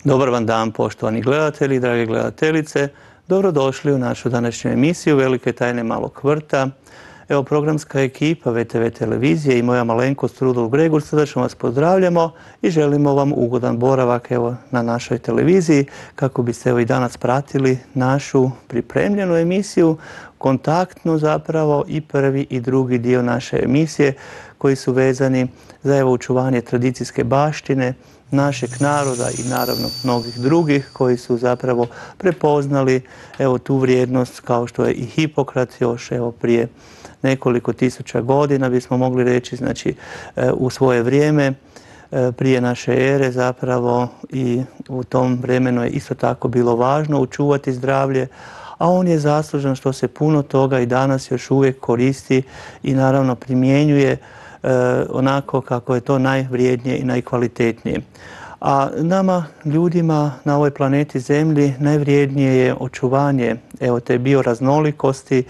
Dobar vam dan, poštovani gledatelji, drage gledateljice. Dobrodošli u našu današnju emisiju Velike tajne malog vrta. Evo, programska ekipa VTV televizije i moja malenkost Rudolf Gregor srdačno vas pozdravljamo i želimo vam ugodan boravak na našoj televiziji kako biste i danas pratili našu pripremljenu emisiju, kontaktnu zapravo i prvi i drugi dio naše emisije koji su vezani za očuvanje tradicijske baštine našeg naroda i naravno mnogih drugih koji su zapravo prepoznali tu vrijednost kao što je i Hipokrat još prije nekoliko tisuća godina bismo mogli reći, znači u svoje vrijeme prije naše ere zapravo i u tom vremenu je isto tako bilo važno očuvati zdravlje, a on je zaslužan što se puno toga i danas još uvijek koristi i naravno primjenjuje onako kako je to najvrijednije i najkvalitetnije. A nama, ljudima na ovoj planeti Zemlji, najvrijednije je očuvanje te bioraznolikosti,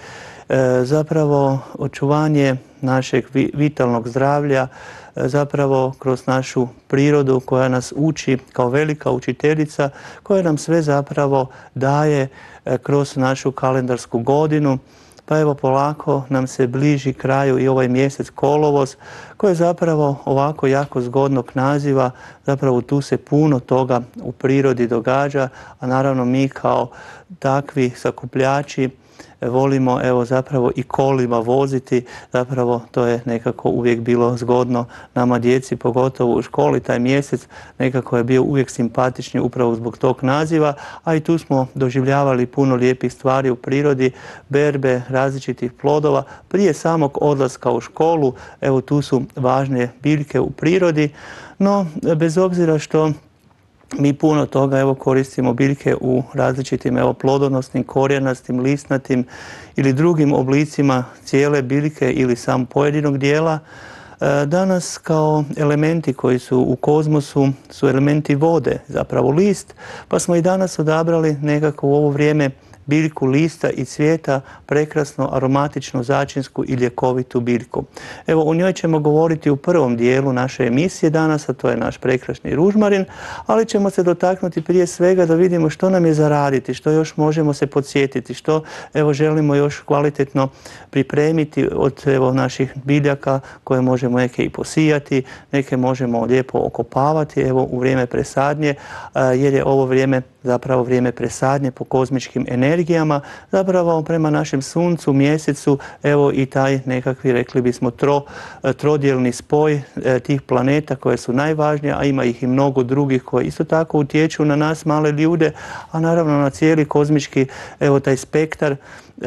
zapravo očuvanje našeg vitalnog zdravlja, zapravo kroz našu prirodu koja nas uči kao velika učiteljica, koja nam sve zapravo daje kroz našu kalendarsku godinu. Pa evo polako nam se bliži kraju i ovaj mjesec kolovoz koji je zapravo ovako jako zgodnog naziva, zapravo tu se puno toga u prirodi događa, a naravno mi kao takvi sakupljači volimo zapravo i kolima voziti, zapravo to je nekako uvijek bilo zgodno nama djeci, pogotovo u školi. Taj mjesec nekako je bio uvijek simpatični upravo zbog tog naziva, a i tu smo doživljavali puno lijepih stvari u prirodi, berbe različitih plodova. Prije samog odlaska u školu, evo tu su važne biljke u prirodi, no bez obzira što mi puno toga koristimo biljke u različitim plodonosnim, korijenastim, lisnatim ili drugim oblicima cijele biljke ili sam pojedinog dijela. Danas kao elementi koji su u kozmosu su elementi vode, zapravo list, pa smo i danas odabrali nekako u ovo vrijeme biljku lista i cvijeta, prekrasno, aromatičnu, začinsku i ljekovitu biljku. Evo, o njoj ćemo govoriti u prvom dijelu naše emisije danas, a to je naš prekrasni ružmarin, ali ćemo se dotaknuti prije svega da vidimo što nam je za raditi, što još možemo se podsjetiti, što želimo još kvalitetno pripremiti od naših biljaka koje možemo neke i posijati, neke možemo lijepo okopavati u vrijeme presadnje, jer je ovo vrijeme zapravo vrijeme presadnje po kozmičkim energijama, zapravo prema našem suncu, mjesecu, i taj nekakvi, rekli bismo, trodjelni spoj tih planeta koje su najvažnije, a ima ih i mnogo drugih koje isto tako utječu na nas male ljude, a naravno na cijeli kozmički, taj spektar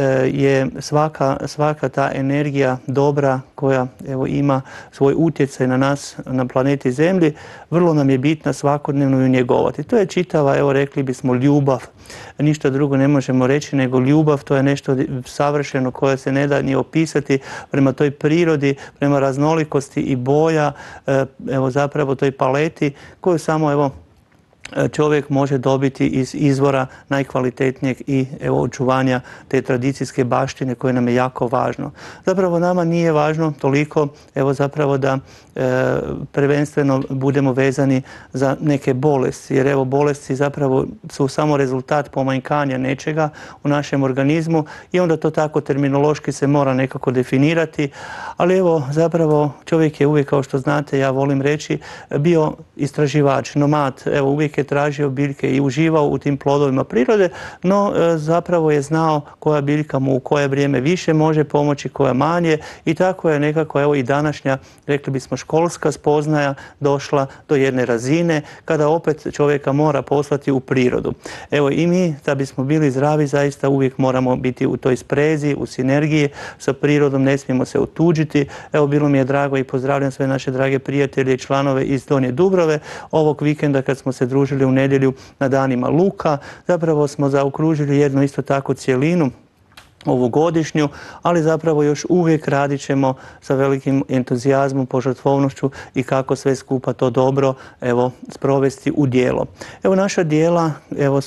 je svaka ta energija dobra koja ima svoj utjecaj na nas na planeti Zemlji, vrlo nam je bitna svakodnevno ju njegovati. To je čitava, rekli bismo, ljubav. Ništa drugo ne možemo reći nego ljubav, to je nešto savršeno koje se ne da ni opisati prema toj prirodi, prema raznolikosti i boja, zapravo toj paleti koju samo čovjek može dobiti iz izvora najkvalitetnijeg i očuvanja te tradicijske baštine koje nam je jako važno. Zapravo nama nije važno toliko zapravo da prvenstveno budemo vezani za neke bolesti, jer bolesti zapravo su samo rezultat pomanjkanja nečega u našem organizmu i onda to tako terminološki se mora nekako definirati, ali zapravo čovjek je uvijek, kao što znate, ja volim reći, bio istraživač, nomad, uvijek je tražio biljke i uživao u tim plodovima prirode, no zapravo je znao koja biljka mu u koje vrijeme više može pomoći, koja manje, i tako je nekako i današnja, rekli bismo, školska spoznaja došla do jedne razine kada opet čovjeka mora poslati u prirodu. I mi da bismo bili zdravi zaista uvijek moramo biti u toj sprezi, u sinergiji sa prirodom, ne smijemo se otuđiti. Bilo mi je drago i pozdravljam sve naše drage prijatelje i članove iz Donje Dubrave ovog vikenda kad smo se družili u nedjelju na danima luka. Zapravo smo zaokružili jednu isto tako cjelinu ovu godišnju, ali zapravo još uvijek radit ćemo sa velikim entuzijazmom, požrtvovnošću i kako sve skupa to dobro sprovesti u djelo. Naša djela su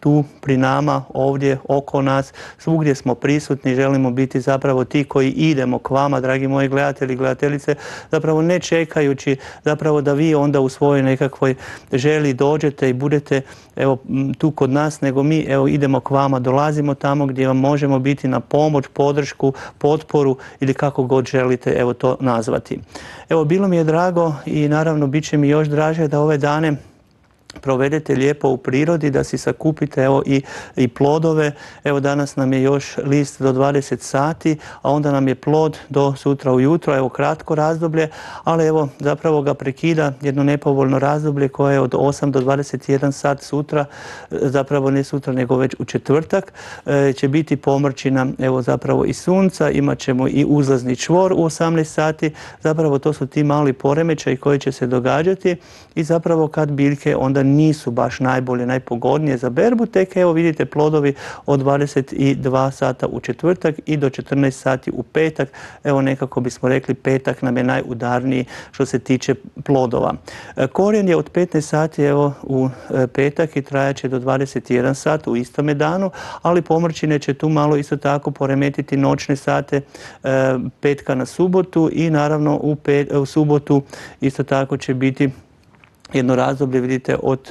tu pri nama, ovdje, oko nas, svugdje smo prisutni, želimo biti zapravo ti koji idemo k vama, dragi moji gledatelji i gledateljice, zapravo ne čekajući zapravo da vi onda u svojoj nekakvoj želi dođete i budete evo tu kod nas, nego mi evo idemo k vama, dolazimo tamo gdje vam možemo biti na pomoć, podršku, potporu ili kako god želite evo to nazvati. Evo bilo mi je drago i naravno bit će mi još draže da ove dane provedete lijepo u prirodi, da si sakupite evo i plodove. Evo danas nam je još list do 20 sati, a onda nam je plod do sutra ujutro, evo kratko razdoblje, ali evo zapravo ga prekida jedno nepovoljno razdoblje koje je od 8 do 21 sat sutra, zapravo ne sutra nego već u četvrtak, će biti pomrčina evo zapravo i sunca, imat ćemo i uzlazni čvor u 18 sati, zapravo to su ti mali poremećaji koji će se događati i zapravo kad biljke onda nisu baš najbolje, najpogodnije za berbu, tek evo vidite plodovi od 22 sata u četvrtak i do 14 sati u petak. Evo nekako bismo rekli petak nam je najudarniji što se tiče plodova. Korijen je od 15 sati evo u petak i trajaće do 21 sat u istome danu, ali pomrčine će tu malo isto tako poremetiti noćne sate petka na subotu i naravno u subotu isto tako će biti jedno razdoblje, vidite, od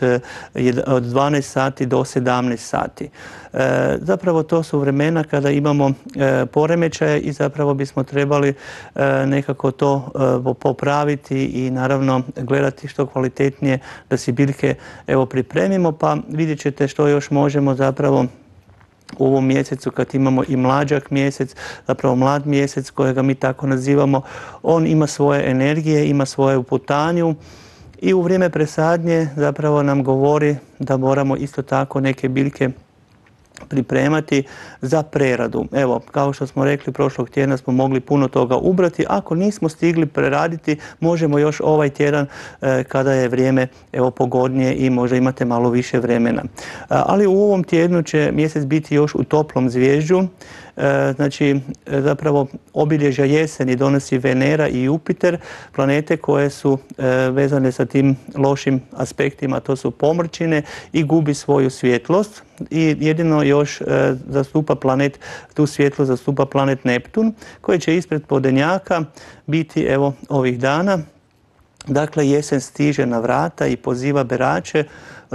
12 sati do 17 sati. Zapravo to su vremena kada imamo poremećaje i zapravo bismo trebali nekako to popraviti i naravno gledati što kvalitetnije da si biljke evo pripremimo, pa vidjet ćete što još možemo zapravo u ovom mjesecu kad imamo i mlađak mjesec, zapravo mlad mjesec kojega mi tako nazivamo, on ima svoje energije, ima svoju putanju. I u vrijeme presadnje zapravo nam govori da moramo isto tako neke biljke pripremati za preradu. Evo, kao što smo rekli, prošlog tjedna smo mogli puno toga ubrati. Ako nismo stigli preraditi, možemo još ovaj tjedan kada je vrijeme evo pogodnije i možda imate malo više vremena. Ali u ovom tjednu će mjesec biti još u toplom zvježđu. Znači, zapravo obilježja jeseni donosi Venera i Jupiter, planete koje su vezane sa tim lošim aspektima, to su pomrčine i gubi svoju svjetlost i jedino još zastupa planet, tu svjetlost zastupa planet Neptun koji će ispred podenjaka biti evo ovih dana. Dakle, jesen stiže na vrata i poziva berače.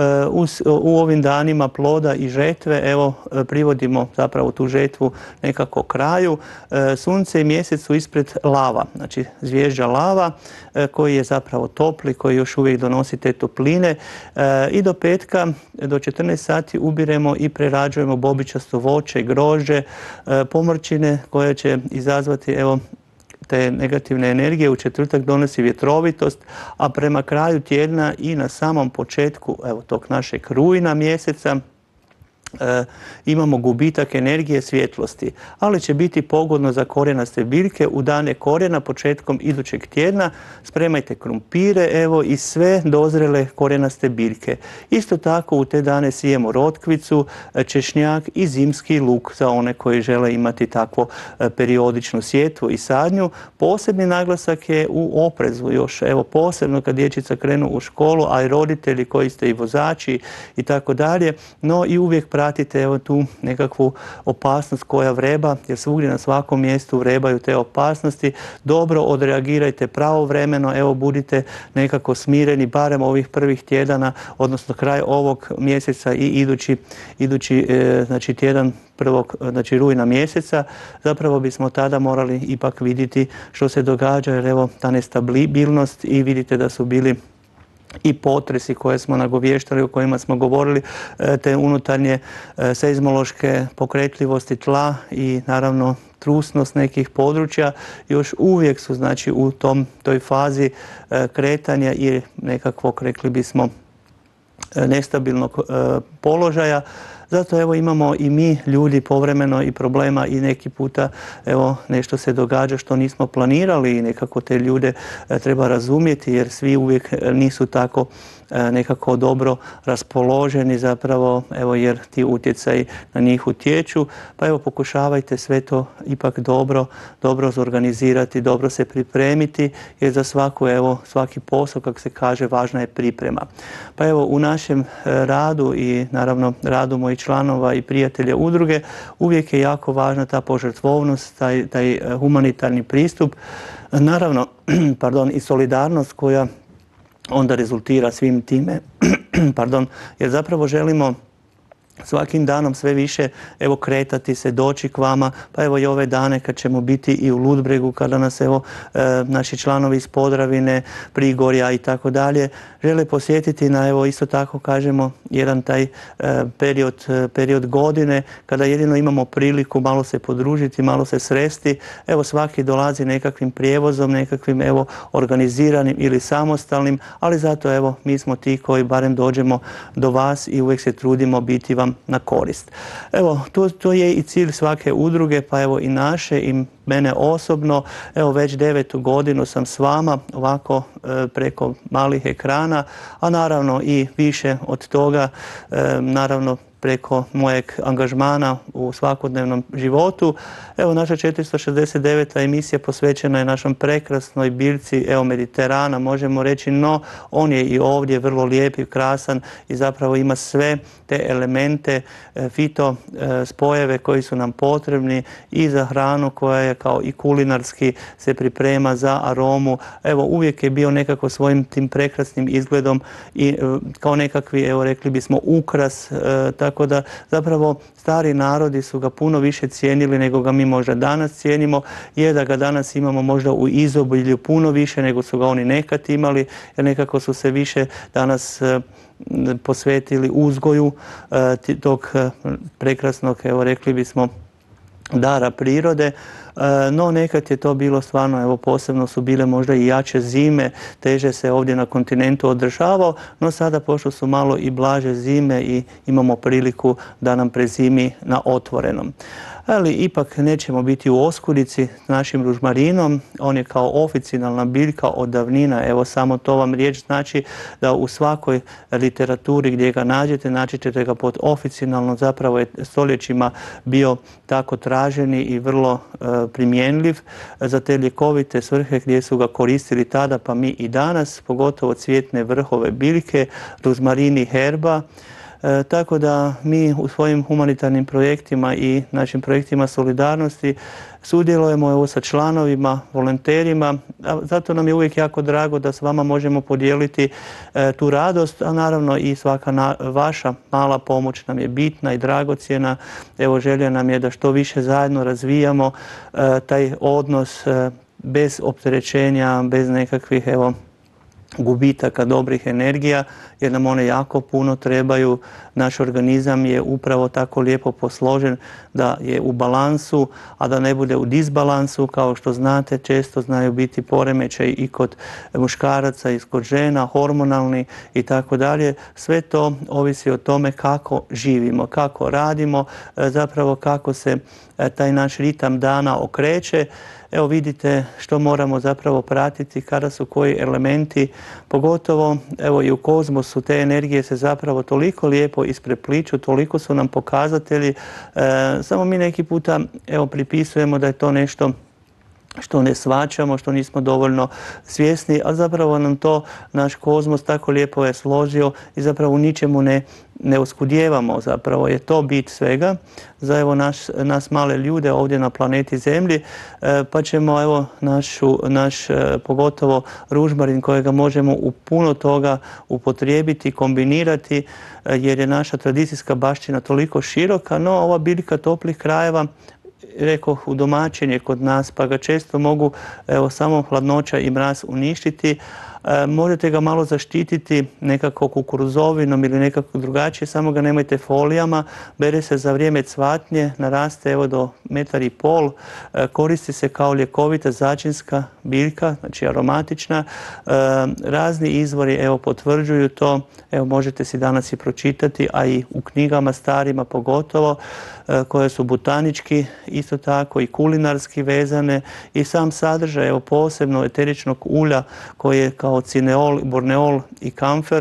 U ovim danima ploda i žetve, evo, privodimo zapravo tu žetvu nekako kraju. Sunce i mjesec su ispred lava, znači zvježđa lava koji je zapravo topli, koji još uvijek donosi te topline i do petka, do 14 sati ubiremo i prerađujemo bobičasto voće, grožđe, pomrčine koje će izazvati, evo, te negativne energije. U četvrtak donosi vjetrovitost, a prema kraju tjedna i na samom početku evo tog našeg rujna mjeseca imamo gubitak energije svjetlosti, ali će biti pogodno za korijenaste biljke u dane korijena početkom idućeg tjedna. Spremajte krumpire evo i sve dozrele korijenaste biljke. Isto tako u te dane sijemo rotkvicu, češnjak i zimski luk za one koji žele imati takvo periodičnu sjetvu i sadnju. Posebni naglasak je u oprezu još, evo posebno kad dječica krenu u školu, a i roditelji koji ste i vozači i tako dalje, no i uvijek pratite evo tu nekakvu opasnost koja vreba, jer svugdje na svakom mjestu vrebaju te opasnosti. Dobro odreagirajte pravovremeno, evo budite nekako smireni, barem ovih prvih tjedana, odnosno kraj ovog mjeseca i idući znači tjedan prvog, znači rujna mjeseca. Zapravo bismo tada morali ipak vidjeti što se događa, jer evo ta nestabilnost i vidite da su bili i potresi koje smo nagovještali, o kojima smo govorili, te unutarnje seizmološke pokretljivosti tla i naravno trusnost nekih područja još uvijek su znači u toj fazi kretanja i nekakvog, rekli bismo, nestabilnog položaja. Zato evo imamo i mi ljudi povremeno i problema i neki puta evo nešto se događa što nismo planirali i nekako te ljude treba razumjeti jer svi uvijek nisu tako nekako dobro raspoloženi zapravo, evo jer ti utjecaji na njih utječu, pa evo pokušavajte sve to ipak dobro zorganizirati, dobro se pripremiti, jer za svaki posao, kako se kaže, važna je priprema. Pa evo u našem radu i naravno radu mojih članova i prijatelja udruge uvijek je jako važna ta požrtvovnost, taj humanitarni pristup, naravno i solidarnost koja onda rezultira svim time, jer zapravo želimo svakim danom sve više kretati se, doći k vama, pa evo i ove dane kad ćemo biti i u Ludbregu, kada nas naši članovi iz Podravine, Prigorja i tako dalje žele posjetiti na isto tako kažemo jedan taj period godine kada jedino imamo priliku malo se podružiti, malo se sresti. Evo svaki dolazi nekakvim prijevozom, nekakvim organiziranim ili samostalnim, ali zato mi smo ti koji barem dođemo do vas i uvijek se trudimo biti vam na korist. Evo, to je i cilj svake udruge, pa evo i naše i mene osobno. Evo već 9. godinu sam s vama ovako preko malih ekrana, a naravno i više od toga, naravno preko mojeg angažmana u svakodnevnom životu. Evo naša 469. emisija posvećena je našom prekrasnoj biljci Mediterana, možemo reći, no on je i ovdje vrlo lijep i krasan i zapravo ima sve te elemente, fito spojeve koji su nam potrebni i za hranu koja je kao i kulinarski se priprema za aromu. Evo uvijek je bio nekako svojim tim prekrasnim izgledom i kao nekakvi, rekli bismo, ukras, tako da zapravo stari narodi su ga puno više cijenili nego ga mi možda danas cijenimo, jer da ga danas imamo možda u izobilju puno više nego su ga oni nekad imali, jer nekako su se više danas posvetili uzgoju tog prekrasnog, rekli bismo, dara prirode. No nekad je to bilo stvarno, posebno su bile možda i jače zime, teže se ovdje na kontinentu održavao, no sada pošto su malo i blaže zime i imamo priliku da nam prezimi na otvorenom. Ali ipak nećemo biti u oskudici s našim ružmarinom, on je kao oficijalna biljka od davnina, evo samo to vam riječ znači da u svakoj literaturi gdje ga nađete, naći ćete ga pod oficijalno, zapravo je stoljećima bio tako traženi i vrlo primjenljiv za te ljekovite svrhe gdje su ga koristili tada, pa mi i danas, pogotovo cvjetne vrhove biljke, ružmarini herba. Tako da mi u svojim humanitarnim projektima i našim projektima solidarnosti sudjelujemo sa članovima, volonterima, zato nam je uvijek jako drago da s vama možemo podijeliti tu radost, a naravno i svaka vaša mala pomoć nam je bitna i dragocjena. Evo, želja nam je da što više zajedno razvijamo taj odnos bez opterećenja, bez nekakvih gubitaka dobrih energija, jer nam one jako puno trebaju. Naš organizam je upravo tako lijepo posložen da je u balansu, a da ne bude u disbalansu. Kao što znate, često znaju biti poremećaj i kod muškaraca i kod žena, hormonalni i tako dalje. Sve to ovisi o tome kako živimo, kako radimo, zapravo kako se taj naš ritam dana okreće. Evo vidite što moramo zapravo pratiti, kada su koji elementi, pogotovo evo i u kozmosu te energije se zapravo toliko lijepo isprepliču, toliko su nam pokazatelji, samo mi neki puta pripisujemo da je to nešto što ne shvaćamo, što nismo dovoljno svjesni, a zapravo nam to naš kozmos tako lijepo je složio i zapravo u ničemu ne oskudijevamo, zapravo je to bit svega za nas male ljude ovdje na planeti Zemlji, pa ćemo naš pogotovo ružmarin kojega možemo u puno toga upotrijebiti, kombinirati, jer je naša tradicijska baština toliko široka, no ova biljka toplih krajeva, rekoh, udomaćen je kod nas, pa ga često mogu samo hladnoća i mraz uništiti. Možete ga malo zaštititi nekako kukuruzovinom ili nekako drugačije, samo ga nemojte folijama. Bere se za vrijeme cvatnje, naraste do 1,5 m, koristi se kao ljekovita začinska biljka, znači aromatična. Razni izvori potvrđuju to, možete si danas i pročitati, a i u knjigama starima pogotovo, koje su botanički isto tako i kulinarski vezane, i sam sadržaj posebno eteričnog ulja koji je kao kao cineol, borneol i kamfer,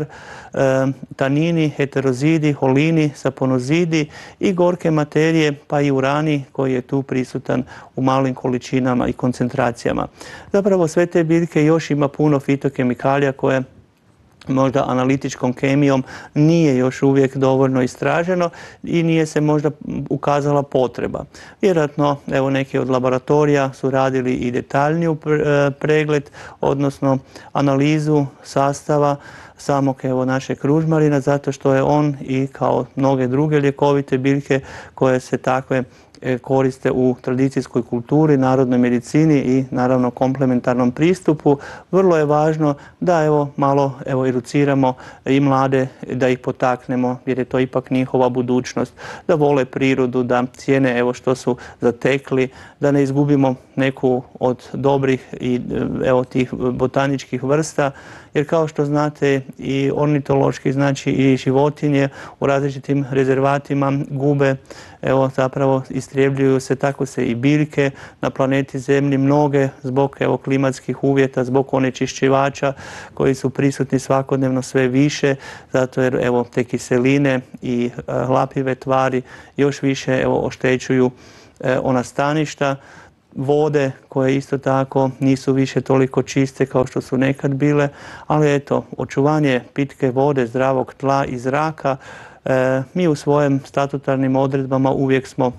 tanini, heterozidi, holini, saponozidi i gorke materije, pa i urani koji je tu prisutan u malim količinama i koncentracijama. Zapravo sve te biljke još ima puno fitokemikalija koje možda analitičkom kemijom nije još uvijek dovoljno istraženo i nije se možda ukazala potreba. Vjerojatno, evo, neki od laboratorija su radili i detaljniju pregled, odnosno analizu sastava samog našeg ružmarina, zato što je on i kao mnoge druge ljekovite biljke koje se takve koriste u tradicijskoj kulturi, narodnoj medicini i naravno komplementarnom pristupu. Vrlo je važno da malo educiramo i mlade, da ih potaknemo, jer je to ipak njihova budućnost, da vole prirodu, da cijene što su zatekli, da ne izgubimo neku od dobrih i tih botaničkih vrsta, jer kao što znate i ornitološki, znači i životinje u različitim rezervatima gube, zapravo istrebljuju se, tako se i biljke na planeti Zemlji, mnoge zbog klimatskih uvjeta, zbog onečišćivača koji su prisutni svakodnevno sve više, zato jer te kiseline i hlapljive tvari još više oštećuju ona staništa. Vode koje isto tako nisu više toliko čiste kao što su nekad bile, ali očuvanje pitke vode, zdravog tla i zraka, mi u svojim statutarnim odredbama uvijek smo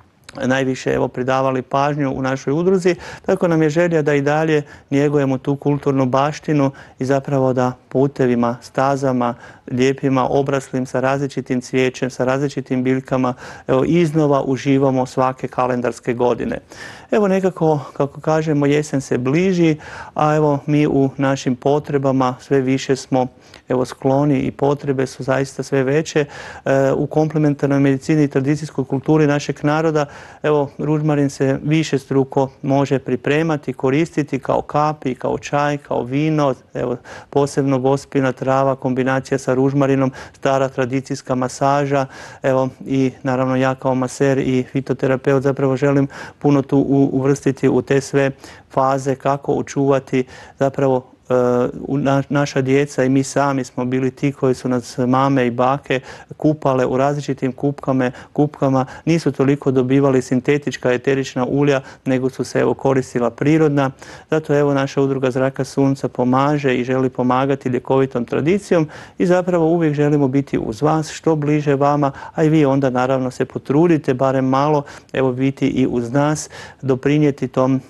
najviše pridavali pažnju u našoj udruzi, tako nam je želja da i dalje njegujemo tu kulturnu baštinu i zapravo da putevima, stazama, lijepima, obraslim sa različitim cvijećem, sa različitim biljkama, iznova uživamo svake kalendarske godine. Nekako, kako kažemo, jesen se bliži, a mi u našim potrebama sve više smo skloni i potrebe su zaista sve veće. U komplementarnoj medicini i tradicijskoj kulturi našeg naroda, ružmarin se višestruko može pripremati, koristiti kao kapi, kao čaj, kao vino, posebno gospina trava, kombinacija sa ružmarinom, stara tradicijska masaža, i naravno ja kao maser i fitoterapeut zapravo želim puno tu uvrstiti u te sve faze kako očuvati zapravo naša djeca i mi sami smo bili ti koji su nas mame i bake kupale u različitim kupkama, nisu toliko dobivali sintetička eterična ulja, nego su se koristila prirodna. Zato naša udruga Zraka sunca pomaže i želi pomagati ljekovitom tradicijom i zapravo uvijek želimo biti uz vas, što bliže vama, a i vi onda naravno se potrudite barem malo biti i uz nas, doprinijeti tom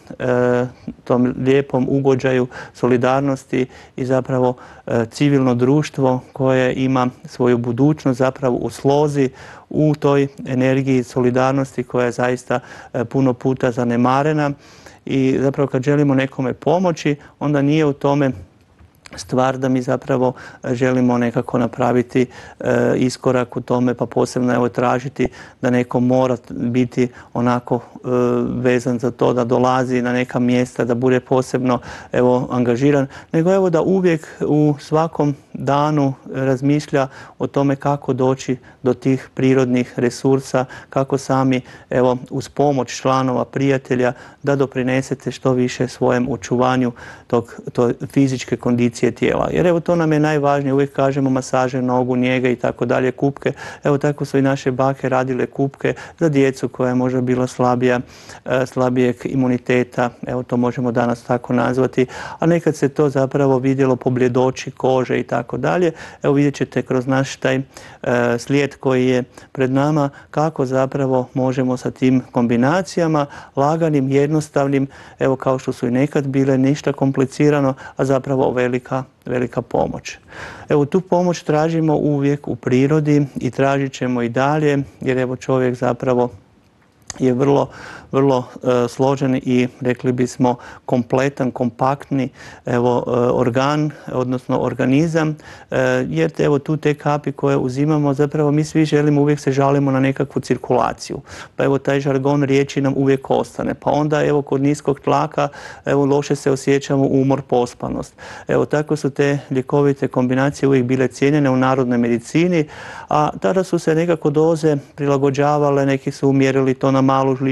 lijepom ugođaju solidarnosti i zapravo civilno društvo koje ima svoju budućnost zapravo u slozi, u toj energiji solidarnosti koja je zaista puno puta zanemarena. I zapravo kad želimo nekome pomoći, onda nije u tome stvar da mi zapravo želimo nekako napraviti iskorak u tome, pa posebno tražiti da neko mora biti onako vezan za to da dolazi na neka mjesta, da bude posebno angažiran, nego da uvijek u svakom danu razmišlja o tome kako doći do tih prirodnih resursa, kako sami uz pomoć članova, prijatelja da doprinesete što više svojem očuvanju to fizičke kondicije tijela. Jer to nam je najvažnije, uvijek kažemo masaže nogu, njege i tako dalje, kupke. Tako su i naše bake radile kupke za djecu koja je možda bila slabijeg imuniteta, to možemo danas tako nazvati, a nekad se to zapravo vidjelo po bljedoći kože i tako dalje. Vidjet ćete kroz naš taj slijed koji je pred nama kako zapravo možemo sa tim kombinacijama, laganim, jednostavnim, kao što su i nekad bile, ništa komplicirano, a zapravo velika pomoć. Tu pomoć tražimo uvijek u prirodi i tražit ćemo i dalje, jer čovjek zapravo je vrlo složen i rekli bismo kompletan, kompaktni organ, odnosno organizam, jer tu te kapi koje uzimamo, zapravo mi svi želimo, uvijek se žalimo na nekakvu cirkulaciju. Pa taj žargon riječi nam uvijek ostane. Pa onda kod niskog tlaka loše se osjećamo, umor, pospanost. Tako su te ljekovite kombinacije uvijek bile cijenjene u narodnoj medicini, a tada su se nekako doze prilagođavale, neki su umjerili to na malu žličicu,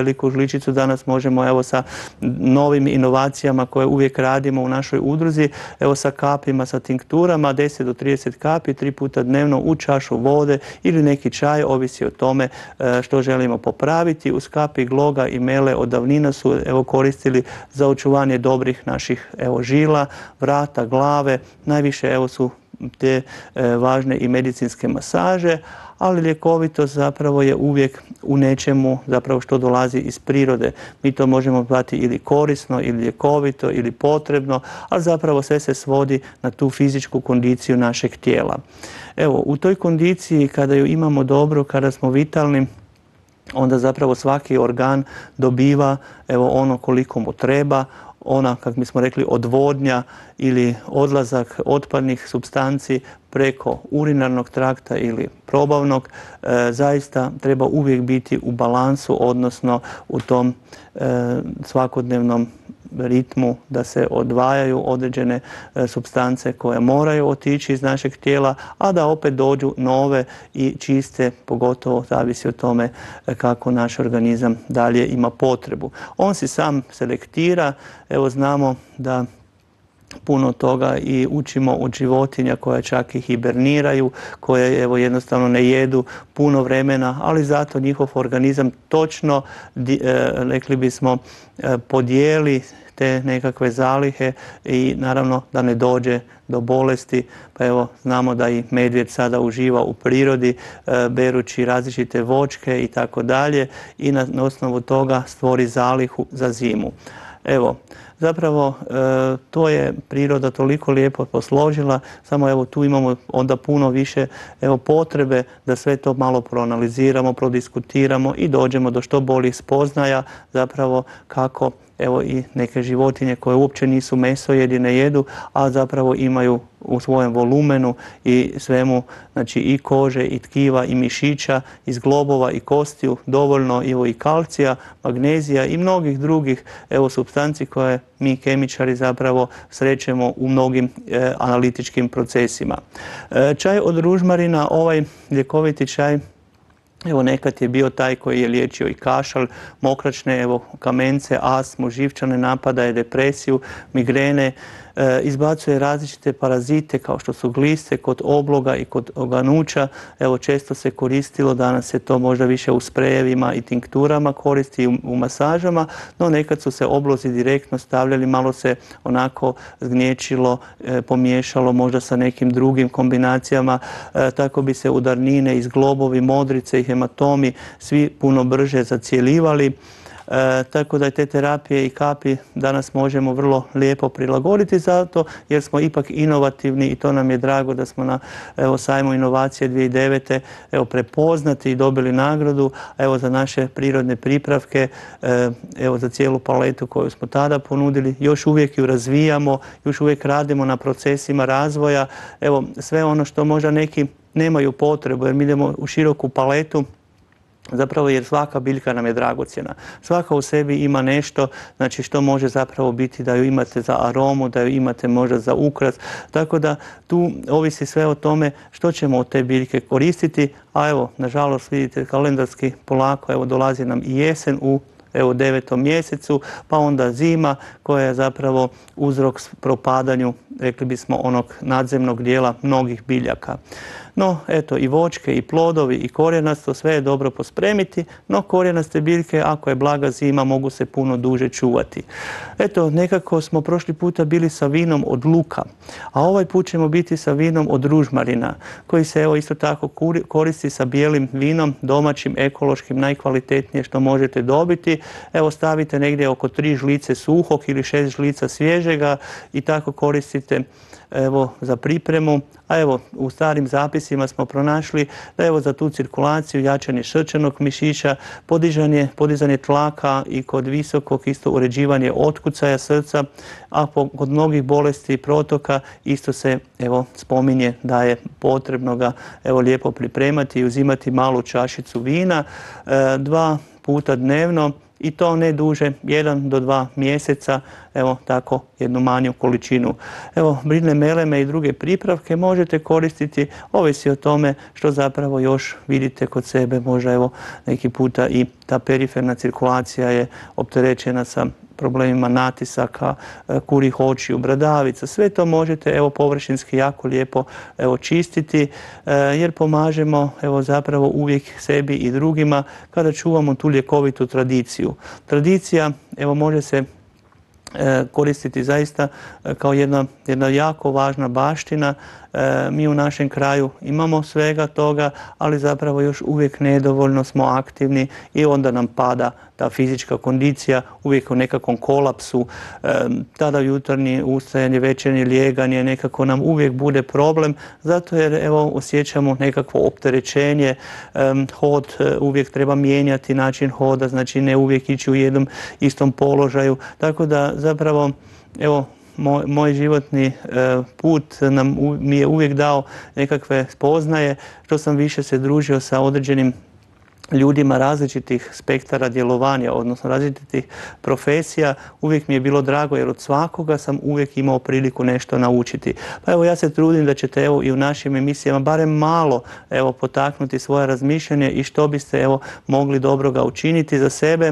veliku žličicu. Danas možemo evo sa novim inovacijama koje uvijek radimo u našoj udruzi, evo sa kapima, sa tinkturama, 10 do 30 kapi 3 puta dnevno u čašu vode ili neki čaj, ovisi o tome što želimo popraviti. Uz kapi gloga i mele od davnina su evo koristili za očuvanje dobrih naših evo žila, vrata, glave. Najviše evo su te važne i medicinske masaže, ali ljekovitost zapravo je uvijek u nečemu zapravo što dolazi iz prirode. Mi to možemo zvati ili korisno, ili ljekovito, ili potrebno, ali zapravo sve se svodi na tu fizičku kondiciju našeg tijela. Evo, u toj kondiciji kada ju imamo dobro, kada smo vitalni, onda zapravo svaki organ dobiva evo ono koliko mu treba. Ona, kako bismo rekli, odvodnja ili odlazak otpadnih supstanci preko urinarnog trakta ili probavnog zaista treba uvijek biti u balansu, odnosno u tom svakodnevnom ritmu da se odvajaju određene supstance koje moraju otići iz našeg tijela, a da opet dođu nove i čiste, pogotovo zavisi od tome kako naš organizam dalje ima potrebu. On si sam selektira, evo znamo da puno toga i učimo od životinja koje čak i hiberniraju, koje evo jednostavno ne jedu puno vremena, ali zato njihov organizam točno, rekli bismo, podijeli te nekakve zalihe i naravno da ne dođe do bolesti. Pa evo znamo da i medvjed sada uživa u prirodi berući različite voćke i tako dalje i na osnovu toga stvori zalihu za zimu. Evo, zapravo to je priroda toliko lijepo posložila, samo evo tu imamo onda puno više evo potrebe da sve to malo proanaliziramo, prodiskutiramo i dođemo do što boljih spoznaja zapravo kako evo i neke životinje koje uopće nisu mesojedi, ne jedu, a zapravo imaju u svojem volumenu i svemu, znači i kože i tkiva i mišića, i zglobova i kostiju dovoljno evo i kalcija, magnezija i mnogih drugih evo supstanci koje mi kemičari zapravo srećemo u mnogim analitičkim procesima. Čaj od ružmarina, ovaj ljekoviti čaj, evo nekad je bio taj koji je liječio i kašalj, mokračne, evo kamence, astmu, živčane napadaje, depresiju, migrene, izbacuje različite parazite kao što su gliste kod obloga i kod oganuća. Evo često se koristilo, danas se to možda više u sprejevima i tinkturama koristi i u masažama, no nekad su se oblozi direktno stavljali, malo se onako zgnječilo, pomiješalo možda sa nekim drugim kombinacijama, tako bi se udarnine i zglobovi, modrice i hematomi svi puno brže zacjelivali. Tako da te terapije i kapi danas možemo vrlo lijepo prilagoditi zato jer smo ipak inovativni i to nam je drago da smo na sajmu inovacije 2009. Prepoznati i dobili nagradu za naše prirodne pripravke, za cijelu paletu koju smo tada ponudili. Još uvijek ju razvijamo, još uvijek radimo na procesima razvoja. Sve ono što možda neki nemaju potrebu jer mi idemo u široku paletu, zapravo jer svaka biljka nam je dragocjena. Svaka u sebi ima nešto, znači što može zapravo biti da ju imate za aromu, da ju imate možda za ukras. Tako da tu ovisi sve o tome što ćemo od te biljke koristiti. A evo, nažalost vidite kalendarski polako dolazi nam i jesen u 9. mjesecu, pa onda zima koja je zapravo uzrok propadanju, rekli bismo, onog nadzemnog dijela mnogih biljaka. No, eto, i voćke, i plodovi, i korijenasto, sve je dobro pospremiti, no korijenaste biljke, ako je blaga zima, mogu se puno duže čuvati. Eto, nekako smo prošli puta bili sa vinom od luka, a ovaj put ćemo biti sa vinom od ružmarina, koji se isto tako koristi sa bijelim vinom, domaćim, ekološkim, najkvalitetnije što možete dobiti. Stavite negdje oko 3 žlice suhog ili 6 žlica svježega i tako koristite za pripremu. A u starim zapisima smo pronašli da za tu cirkulaciju, jačanje srčanog mišića, podizanje tlaka i kod visokog isto uređivanje otkucaja srca, a kod mnogih bolesti protoka isto se spominje da je potrebno ga lijepo pripremati i uzimati malu čašicu vina 2 puta dnevno i to ne duže 1 do 2 mjeseca, evo tako jednu manju količinu. Evo, biljne meleme i druge pripravke možete koristiti, ovisi o tome što zapravo još vidite kod sebe, možda evo neki puta i ta periferna cirkulacija je opterećena sa problemima natisaka, kurih očiju, bradavica, sve to možete evo površinski jako lijepo evo čistiti jer pomažemo evo zapravo uvijek sebi i drugima kada čuvamo tu ljekovitu tradiciju. Tradicija evo može se koristiti zaista kao jedna jako važna baština. Mi u našem kraju imamo svega toga, ali zapravo još uvijek nedovoljno smo aktivni i onda nam pada ta fizička kondicija, uvijek u nekakvom kolapsu, tada jutarnji ustajanje, večernje lijeganje, nekako nam uvijek bude problem, zato jer evo osjećamo nekakvo opterećenje, hod uvijek treba mijenjati način hoda, znači ne uvijek ići u jednom istom položaju, tako da zapravo evo moj životni put mi je uvijek dao nekakve spoznaje, što sam više se družio sa određenim ljudima različitih spektara djelovanja, odnosno različitih profesija, uvijek mi je bilo drago jer od svakoga sam uvijek imao priliku nešto naučiti. Pa evo ja se trudim da ćete evo i u našim emisijama barem malo evo potaknuti svoje razmišljanje i što biste evo mogli dobroga učiniti za sebe.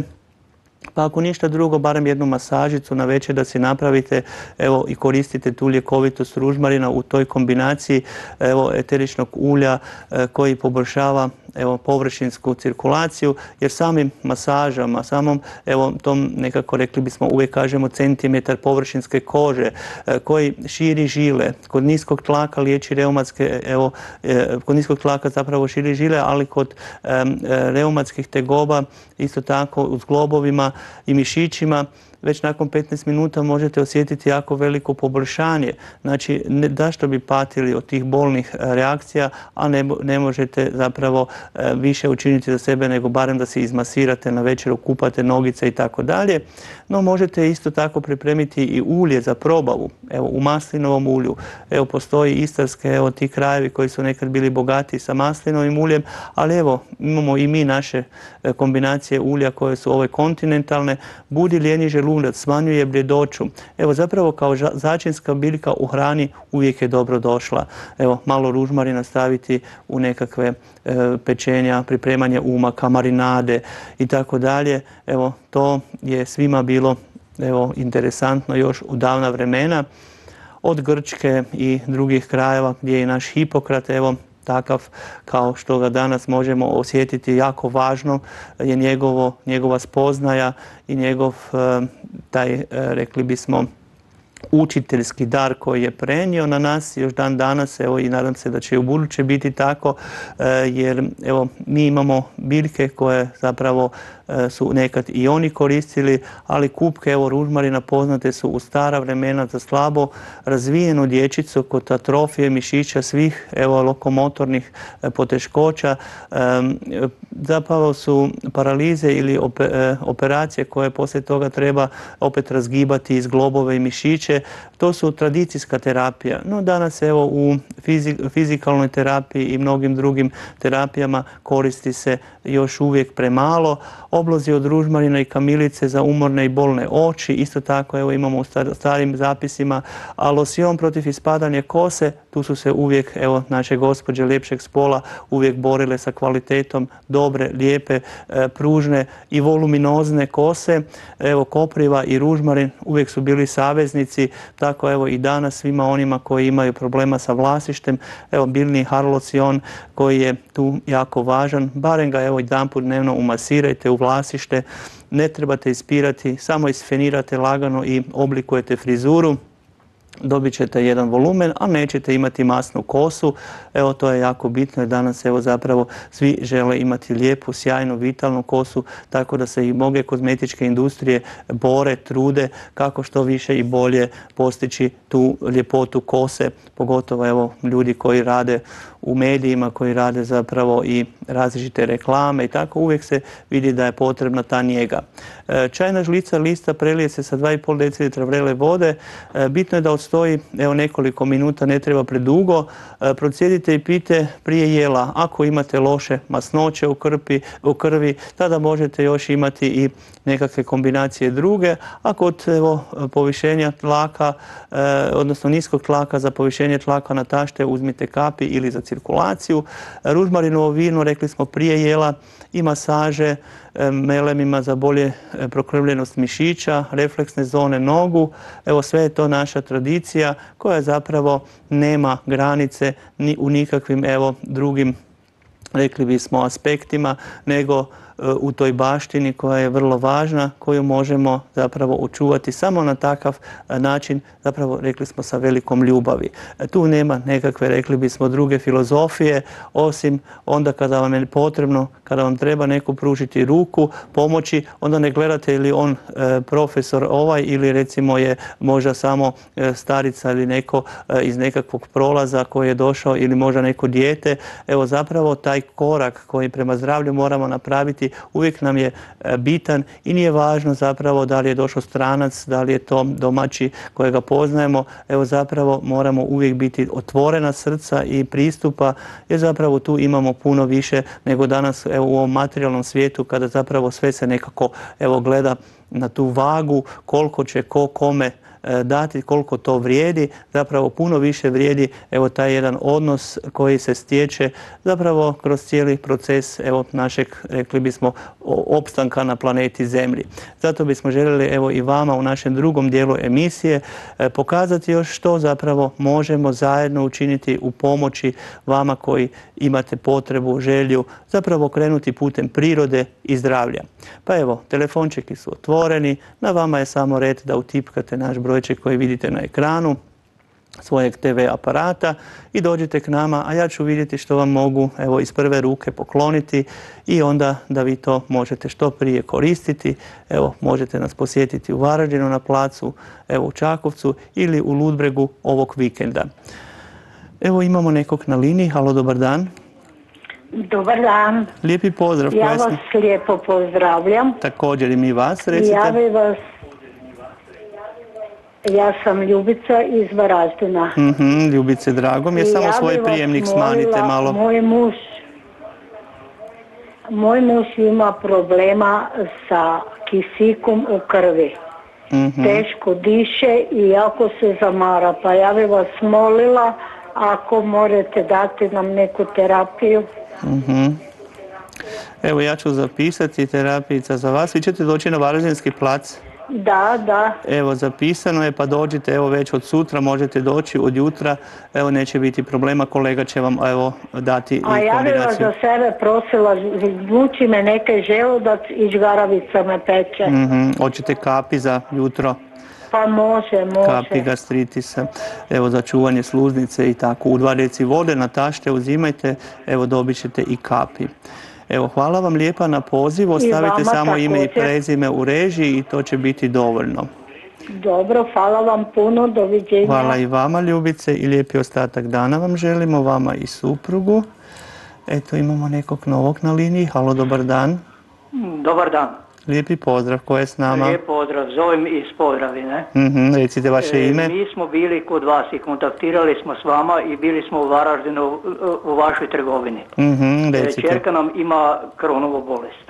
Pa ako ništa drugo, barem jednu masažicu na večer da si napravite evo, i koristite tu ljekovitost ružmarina u toj kombinaciji evo, eteričnog ulja koji poboljšava evo, površinsku cirkulaciju, jer samim masažama, samom evo, tom nekako rekli bismo uvijek kažemo centimetar površinske kože koji širi žile, kod niskog tlaka liječi reumatske, evo, kod niskog tlaka zapravo širi žile, ali kod reumatskih tegoba isto tako u zglobovima i mišićima već nakon 15 minuta možete osjetiti jako veliko poboljšanje. Znači, zašto bi patili od tih bolnih reakcija, a ne možete zapravo više učiniti za sebe nego barem da se izmasirate na večer, kupate nogice i tako dalje. No, možete isto tako pripremiti i ulje za probavu. Evo, u maslinovom ulju. Evo, postoji istarske, evo, ti krajevi koji su nekad bili bogati sa maslinovim uljem, ali evo, imamo i mi naše kombinacije ulja koje su ove kontinentalne, budi lijenji želudac, smanjuje bljedoću. Evo, zapravo kao začinska biljka u hrani uvijek je dobro došla. Evo, malo ružmarina staviti u nekakve pečenja, pripremanje umaka, marinade i tako dalje. Evo, to je svima bilo evo, interesantno još u davna vremena. Od Grčke i drugih krajeva gdje je naš Hipokrat, evo, takav kao što ga danas možemo osjetiti jako važno je njegova spoznaja i njegov taj, rekli bismo, učiteljski dar koji je prenio na nas još dan danas, evo i nadam se da će i u buduće biti tako, jer evo mi imamo biljke koje zapravo su nekad i oni koristili, ali kupke evo ružmarina poznate su u stara vremena za slabo razvijenu dječicu kod atrofije mišića svih evo lokomotornih poteškoća. Zapravo su paralize ili operacije koje poslije toga treba opet razgibati iz globove i mišiće. To su tradicijska terapija. No danas evo u fizikalnoj terapiji i mnogim drugim terapijama koristi se još uvijek premalo. Oblozi od ružmarina i kamilice za umorne i bolne oči. Isto tako evo imamo u starim zapisima losion protiv ispadanja kose. Tu su se uvijek evo naše gospođe ljepšeg spola uvijek borile sa kvalitetom dobre, lijepe, pružne i voluminozne kose. Evo kopriva i ružmarin uvijek su bili saveznici. Tako evo i danas svima onima koji imaju problema sa vlasištem, evo biljni harlocion koji je tu jako važan, barem ga evo jedanput dnevno umasirajte u vlasište, ne trebate ispirati, samo isfenirate lagano i oblikujete frizuru. Dobit ćete jedan volumen, a nećete imati masnu kosu. Evo to je jako bitno jer danas evo zapravo svi žele imati lijepu, sjajnu, vitalnu kosu, tako da se i mnoge kozmetičke industrije bore, trude kako što više i bolje postići tu ljepotu kose, pogotovo evo ljudi koji rade u medijima, koji rade zapravo i različite reklame i tako uvijek se vidi da je potrebna ta njega. Čajna žlica lista prelije se sa 2,5 dl vrele vode. Bitno je da od stoji, evo nekoliko minuta, ne treba predugo, procijedite i pijte prije jela. Ako imate loše masnoće u krvi, tada možete još imati i nekakve kombinacije druge, a kod povišenja tlaka, odnosno niskog tlaka, za povišenje tlaka na tašte uzmite kapi ili za cirkulaciju. Ružmarinovo vino, rekli smo prije jela, i masaže melemima za bolje prokrvljenost mišića, refleksne zone nogu. Evo sve je to naša tradicija koja zapravo nema granice ni u nikakvim drugim, rekli bismo, aspektima, nego u toj baštini koja je vrlo važna, koju možemo zapravo očuvati samo na takav način, zapravo rekli smo sa velikom ljubavi. Tu nema nekakve, rekli bismo, druge filozofije, osim onda kada vam je potrebno, kada vam treba neko pružiti ruku, pomoći, onda ne gledate ili on profesor ili recimo je možda samo starica ili neko iz nekakvog prolaza koji je došao ili možda neko dijete. Evo zapravo taj korak koji prema zdravlju moramo napraviti uvijek nam je bitan i nije važno zapravo da li je došao stranac, da li je to domaći kojega poznajemo. Evo zapravo moramo uvijek biti otvorena srca i pristupa, jer zapravo tu imamo puno više nego danas u ovom materijalnom svijetu, kada zapravo sve se nekako gleda na tu vagu koliko će ko kome dati, koliko to vrijedi. Zapravo puno više vrijedi taj jedan odnos koji se stječe zapravo kroz cijeli proces našeg, rekli bismo, opstanka na planeti Zemlji. Zato bismo željeli i vama u našem drugom dijelu emisije pokazati još što zapravo možemo zajedno učiniti u pomoći vama koji imate potrebu, želju zapravo krenuti putem prirode i zdravlja. Pa evo, telefončeki su otvoreni, na vama je samo red da utipkate naš brojček koji vidite na ekranu svojeg TV aparata i dođite k nama, a ja ću vidjeti što vam mogu iz prve ruke pokloniti i onda da vi to možete što prije koristiti. Evo, možete nas posjetiti u Varaždinu na placu, u Čakovcu ili u Ludbregu ovog vikenda. Evo, imamo nekog na liniji. Halo, dobar dan. Dobar dan. Lijepi pozdrav. Ja vas lijepo pozdravljam. Također i mi vas, recite. Ja sam Ljubica iz Varaždina. Ljubice, drago mi je. Samo svoj prijemnik smanjite malo. Moj muž ima problema sa kisikom u krvi. Teško diše i jako se zamara. Pa ja bih vas molila ako morate dati nam neku terapiju. Evo, ja ću zapisati terapijica za vas. Vi ćete doći na Varaždinski plac? Da. Evo, zapisano je, pa dođite, već od sutra možete doći, od jutra, neće biti problema, kolega će vam, dati i kombinaciju. A ja bih vas za sebe prosila, muči me neke želudac i žgaravica me peče. Hoćete kapi za jutro? Pa može. Kapi gastritisa, za čuvanje sluznice i tako. U 2 deci vode na tašte uzimajte, dobit ćete i kapi. Hvala vam lijepa na pozivu, ostavite samo ime i prezime u režiji i to će biti dovoljno. Dobro, hvala vam puno, doviđenja. Hvala i vama, Ljubice, i lijepi ostatak dana vam želimo, vama i suprugu. Eto, imamo nekog novog na liniji. Halo, dobar dan. Dobar dan. Lijepi pozdrav, ko je s nama? Lijep pozdrav, zovem iz Podravine. Recite vaše ime. Mi smo bili kod vas i kontaktirali smo s vama i bili smo u Varaždinu u vašoj trgovini. Recite. Čerka nam ima Crohnovu bolest.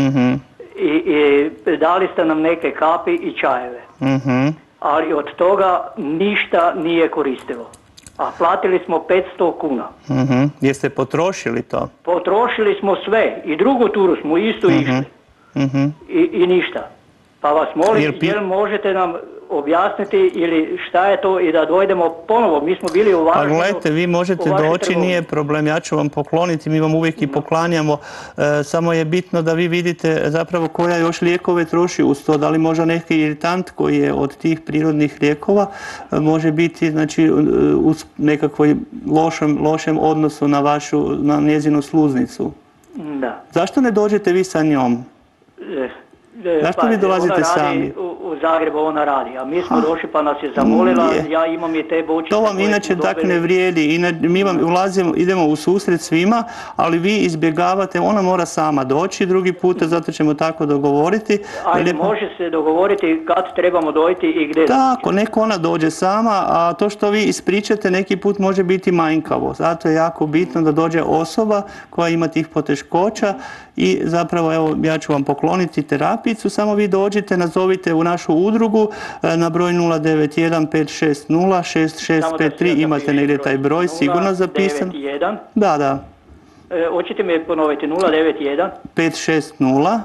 I dali ste nam neke kapi i čajeve. Ali od toga ništa nije koristilo. A platili smo 500 kuna. Jeste potrošili to? Potrošili smo sve i drugu turu smo isto išli. I ništa. Pa vas molim, jel možete nam objasniti ili šta je to i da dojdemo ponovo. Mi smo bili u Varaždinu. Pa gledajte, vi možete doći, nije problem, ja ću vam pokloniti, mi vam uvijek i poklanjamo. Samo je bitno da vi vidite zapravo koja još lijekove troši uz to. Da li možda neki iritant koji je od tih prirodnih lijekova može biti u nekakvoj lošem odnosu na njezinu sluznicu. Da. Zašto ne dođete vi sa njom? Zašto vi dolazite sami? U u Zagrebu ona radi, a mi smo došli pa nas je zamolila, ja imam i te bočice. To vam inače tako ne vrijedi, mi vam idemo u susret svima, ali vi izbjegavate, ona mora sama doći drugi puta, zato ćemo tako dogovoriti. Ajde, može se dogovoriti kad trebamo dojti i gdje. Tako, neko ona dođe sama, a to što vi ispričate neki put može biti manjkavo. Zato je jako bitno da dođe osoba koja ima tih poteškoća i zapravo, evo, ja ću vam pokloniti terapijicu, samo vi dođite, nazovite u našu udrugu na broj 091 560 6653, imate negdje taj broj sigurno zapisan. 091? Da. Hoćete mi ponoviti 091? 560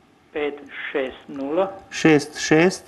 560 66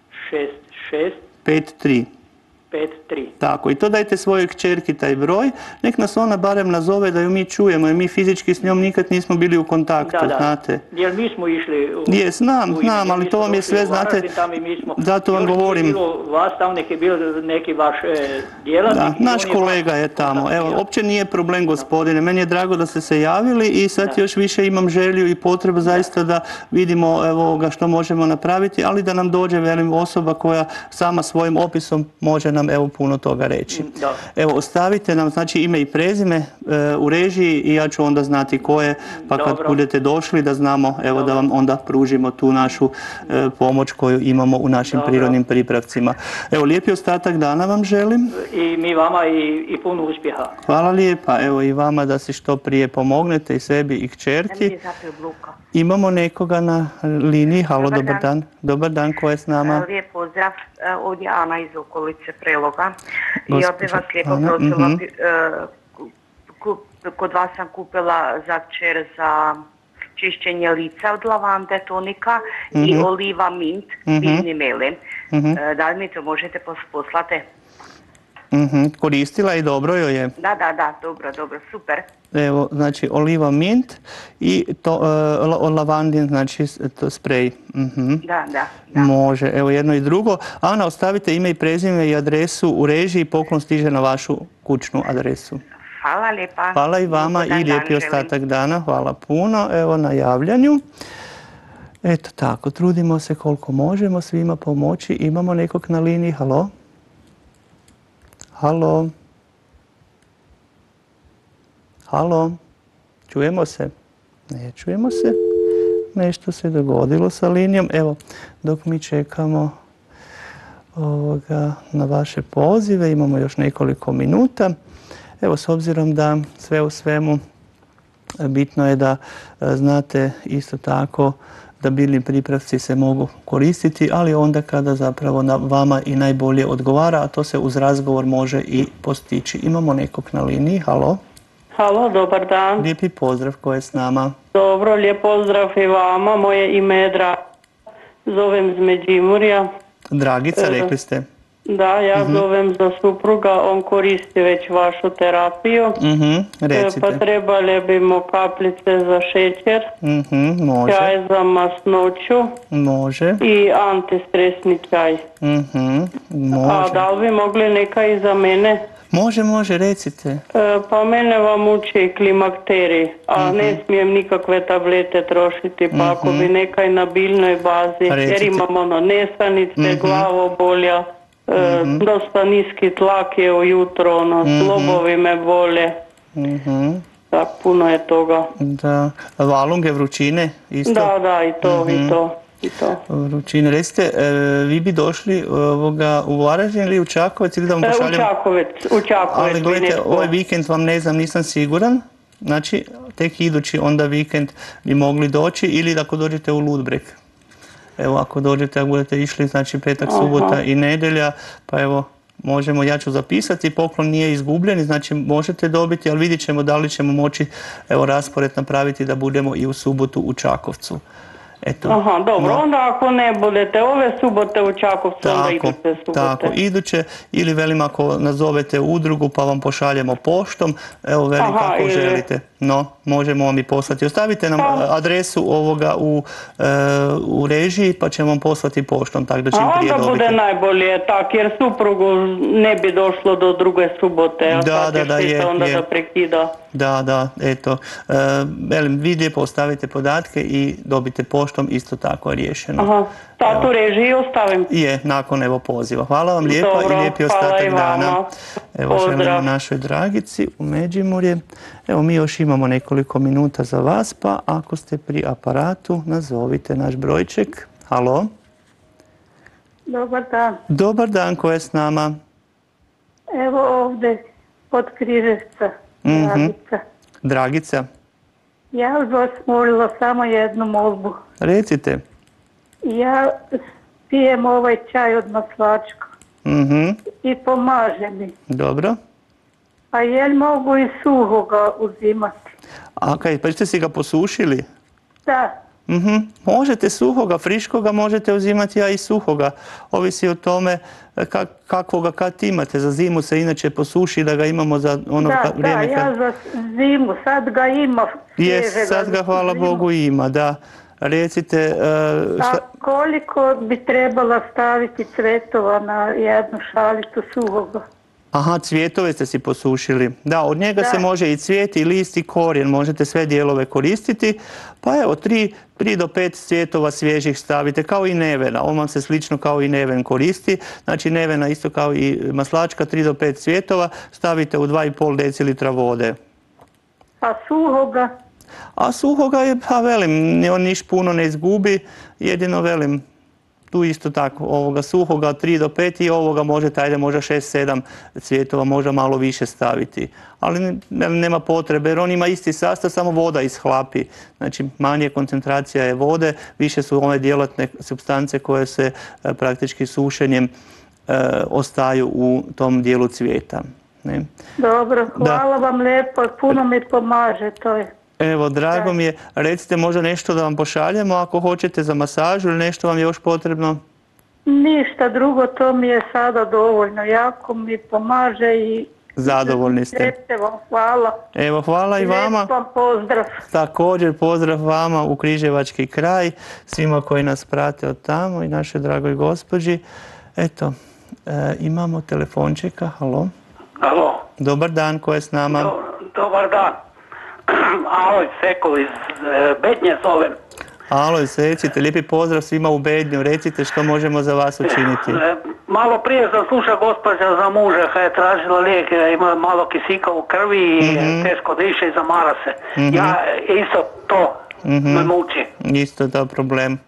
53. Tako, i to dajte svojoj kćerki taj broj, nek nas ona barem nazove da ju mi čujemo, jer mi fizički s njom nikad nismo bili u kontaktu, znate. Jer mi smo išli znam, ali to vam je sve, znate, zato vam govorim. Vas tamo neki bio neki vaš djelatnik. Da, naš kolega je tamo, evo, uopće nije problem, gospodine, meni je drago da ste se javili i sad još više imam želju i potrebu zaista da vidimo što možemo napraviti, ali da nam dođe, velim, osoba koja sama svojim opisom može nam puno toga reći. Evo, ostavite nam znači ime i prezime u režiji i ja ću onda znati ko je, pa kad budete došli da znamo, da vam onda pružimo tu našu pomoć koju imamo u našim prirodnim pripravcima. Evo, lijepi ostatak dana vam želim. I mi vama i puno uspjeha. Hvala lijepa, evo i vama da si što prije pomognete i sebi i kćerki. Imamo nekoga na liniji, halo, dobar dan. Dobar dan, ko je s nama? Lijep pozdrav, ovdje Ana iz okolice Preloga. I opet vas lijepo prosila, kod vas sam kupila za kćer za čišćenje lica od lavande tonika i oliva mint biljnim elem. Da li mi to možete poslati? Koristila i dobro joj je? Da, dobro, super. Evo, znači oliva mint i lavandin, znači sprej. Da. Može, evo jedno i drugo. Ana, ostavite ime i prezime i adresu u režiji, poklon stiže na vašu kućnu adresu. Hvala lijepa. Hvala i vama i lijepi ostatak dana. Hvala puno, evo na javljanju. Eto tako, trudimo se koliko možemo svima pomoći. Imamo nekog na liniji, halo? Halo, čujemo se? Ne čujemo se. Nešto se dogodilo sa linijom. Evo, dok mi čekamo na vaše pozive, imamo još nekoliko minuta. Evo, s obzirom da sve u svemu bitno je da znate isto tako da biljni pripravci se mogu koristiti, ali onda kada zapravo vama i najbolje odgovara, a to se uz razgovor može i postići. Imamo nekog na liniji, halo? Halo, dobar dan. Lijepi pozdrav, ko je s nama? Dobro, lijep pozdrav i vama. Moje ime je Dragica, zovem iz Međimurja. Dragica, rekli ste? Da, ja zovem za supruga, on koristi već vašu terapiju. Recite. Pa trebali bimo kapljice za šećer, može. čaj za masnoću može. I antistresni čaj. Može. A da li bi mogli neka i za mene? Može, recite. Pa mene vam muči klimakteri, a ne smijem nikakve tablete trošiti, pa ako bi nekaj na biljnoj bazi, jer imam nesanice, glavobolja, dosta niski tlak je ujutro, zlobovi me bole, tak puno je toga. Da, valunge, vrućine isto? Da, i to. Vrućine. Recite, vi bi došli u Varaždin ili u Čakovec ili da vam pošaljem? U Čakovec. Ali gledajte, ovaj vikend vam ne znam, nisam siguran. Znači, tek idući onda vikend bi mogli doći ili ako dođete u Ludbreg. Evo, ako dođete, ako budete išli, znači petak, subota i nedjelja, pa evo, možemo, ja ću zapisati, poklon nije izgubljen, znači možete dobiti, ali vidjet ćemo da li ćemo moći raspored napraviti da budemo i u subotu u Čakovcu. Eto. Aha, dobro, onda ako ne budete ove subote u Čakovcu, onda iduće subote. Tako, iduće, ili velim ako nazovete udrugu pa vam pošaljemo poštom, evo velim kako želite. No, možemo vam i poslati. Ostavite nam adresu ovoga u režiji pa ćemo vam poslati poštom, tako da čim prije dobiti. Onda bude najbolje, tak, jer suprugu ne bi došlo do druge subote, a sad je onda da prekida. Da, eto. Velim, vi lijepo ostavite podatke i dobite poštom poštom isto tako je riješeno. Aha, sad u režiji ostavim. Je, nakon poziva. Hvala vam lijepa i lijepi ostatak dana. Evo, želimo našoj Dragici u Međimurje. Evo, mi još imamo nekoliko minuta za vas, pa ako ste pri aparatu, nazovite naš brojček. Halo? Dobar dan. Dobar dan, ko je s nama? Evo ovdje, od Križevca, Dragica. Dragica? Ja bih vas molila samo jednu molbu. Recite. Ja pijem ovaj čaj od maslačka i pomaže mi. Dobro. A jel mogu i suhoga uzimati? Pa ste si ga posušili? Da. Možete suhoga, friškoga možete uzimati, a i suhoga. Ovisi o tome kakvoga kad imate. Za zimu se inače posuši da ga imamo za ono vrijeme. Da, ja za zimu, sad ga ima. Sad ga, hvala Bogu, ima, da. Recite... A koliko bi trebala staviti cvetova na jednu šalicu suhoga? Aha, cvjetove ste si posušili. Da, od njega se može i cvijet, i list, i korijen. Možete sve dijelove koristiti. Pa evo, 3 do 5 cvjetova svježih stavite, kao i nevena. On vam se slično kao i neven koristi. Znači, nevena isto kao i maslačka, 3 do 5 cvjetova stavite u 2,5 decilitra vode. A suhoga? A suhoga je, pa velim, on niš puno ne izgubi, jedino velim, tu isto tako, ovoga suhoga 3 do 5 i ovoga možete, ajde možda 6-7 cvjetova, možda malo više staviti. Ali nema potrebe jer on ima isti sastav, samo voda ishlapi. Znači manje koncentracija je vode, više su ove djelatne supstance koje se praktički sušenjem ostaju u tom dijelu cvijeta. Ne? Dobro, hvala vam lijepo, puno mi pomaže to. Evo, drago mi je. Recite možda nešto da vam pošaljemo ako hoćete za masažu ili nešto vam je još potrebno? Ništa drugo, to mi je sada dovoljno. Jako mi pomaže i... Zadovoljni ste. Hvala. Evo, hvala i vama. Lijep vam pozdrav. Također pozdrav vama u Križevački kraj, svima koji nas prate od tamo i našoj dragoj gospođi. Eto, imamo telefončeka. Halo. Halo. Dobar dan, ko je s nama? Dobar dan. Aloj Seko iz Bednje zovem. Aloj, recite, lijepi pozdrav svima u Bednju. Recite što možemo za vas učiniti. Malo prije sam slušao gospođa za muža koja je tražila lijek, ima malo kisika u krvi i teško diše i zamara se. Ja isto to me muči. Isto to problem.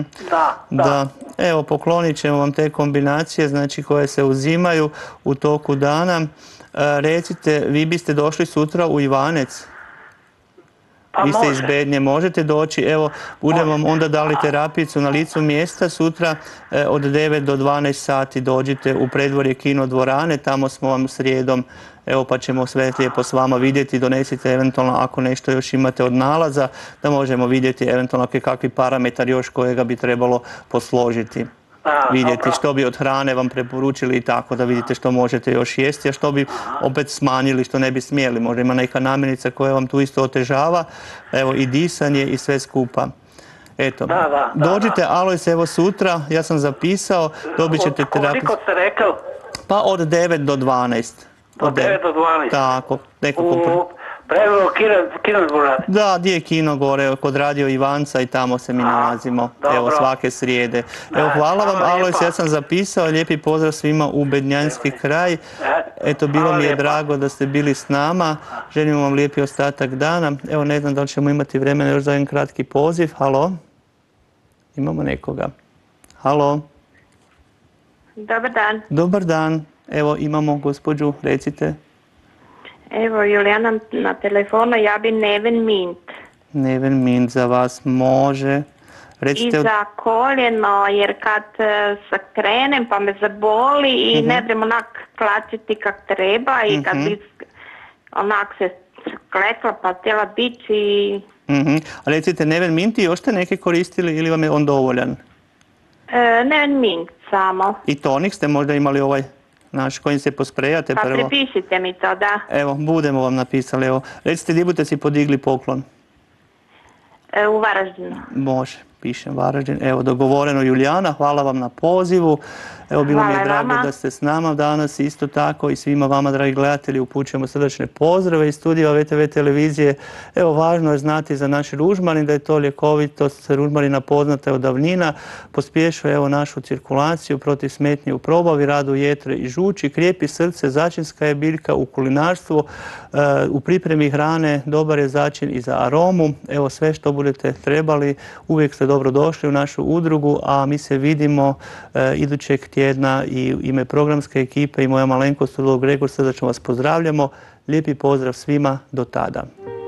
Da. Evo, poklonit ćemo vam te kombinacije, znači koje se uzimaju u toku dana. Recite, vi biste došli sutra u Ivanec? Pa vi ste iz Bednje, možete doći, evo, budemo vam onda dali terapijicu na licu mjesta, sutra od 9 do 12 sati dođite u predvorje kino dvorane, tamo smo vam srijedom, evo pa ćemo sve lijepo s vama vidjeti, donesite eventualno ako nešto još imate od nalaza, da možemo vidjeti eventualno kakvi parametar još kojega bi trebalo posložiti. Vidjeti što bi od hrane vam preporučili i tako da vidite što možete još jesti, a što bi opet smanjili, što ne bi smjeli. Možda ima neka namirnica koja vam tu isto otežava, evo i disanje i sve skupa. Eto, dođite Alojs, evo sutra, ja sam zapisao, dobit ćete terapiju. Koliko ste rekao? Pa od 9 do 12. Od 9 do 12? Tako, nekako. Kino dvorane? Da, gdje je kino gore, kod Radio Ivanca i tamo se mi nalazimo, evo svake srijede. Evo, hvala vam Alojs, ja sam zapisao, lijepi pozdrav svima u Bednjanski kraj. Eto, bilo mi je drago da ste bili s nama, želimo vam lijepi ostatak dana. Evo, ne znam da li ćemo imati vremena još za jedan kratki poziv. Halo? Imamo nekoga. Halo? Dobar dan. Dobar dan. Evo, imamo gospođu, recite. Evo, Julijana na telefonu, ja bi Neven Mint. Neven Mint za vas može. Recite i za koljeno, jer kad se krenem pa me zaboli i ne brem onak klačiti kak treba i kad bi onak se klekla pa htjela biti i... Recite, Neven Mint i još ste neke koristili ili vam je on dovoljan? Neven Mint samo. I tonik ste možda imali ovaj naš kojim se posprejate prvo? Pa prepišite mi to, da. Evo, budemo vam napisali. Evo, recite, gdje budete si podigli poklon? U Varaždinu. Može. pišem Varaždin. Evo, dogovoreno. Julijana, hvala vam na pozivu. Evo, bilo mi je drago da ste s nama danas. Isto tako i svima vama, dragi gledatelji, upućujemo srdečne pozdrave iz studija VTV televizije. Evo, važno je znati za naš ružmarin da je to ljekovitost ružmarina poznata od davnina. Pospješuje evo našu cirkulaciju protiv smetnje u probavi, radu jetre i žuči, krijepi srce, začinska je biljka u kulinarstvu, u pripremi hrane, dobar je začin i za aromu. Evo, sve što budete trebali, uvijek ste dobro došli u našu udrugu, a mi se vidimo idućeg tjedna i u ime programske ekipe i moja malenkost Rudolf Gregor srdačno vas pozdravljamo. Lijepi pozdrav svima do tada.